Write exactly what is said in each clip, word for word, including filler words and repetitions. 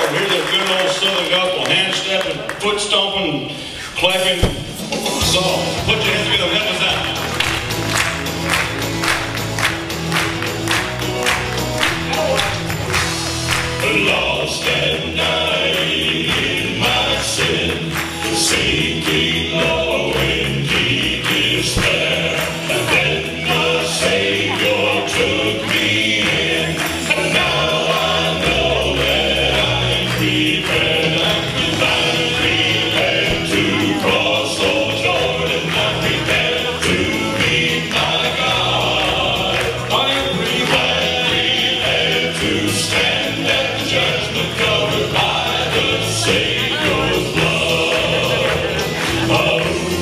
Here's a good old Southern gospel hand stepping, foot stomping, clapping song. Put your hands together, help us out. Lost at night in my sin, sinking low in deep despair. Then the Savior took me in, and now I know that I'm prepared. I'm prepared to cross the Jordan. I'm prepared to meet my God. I'm prepared to stand at the judgment covered by the Savior's blood. Oh,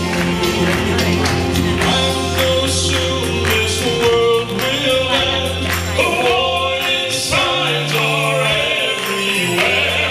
I know soon this world will end. The warning signs are everywhere.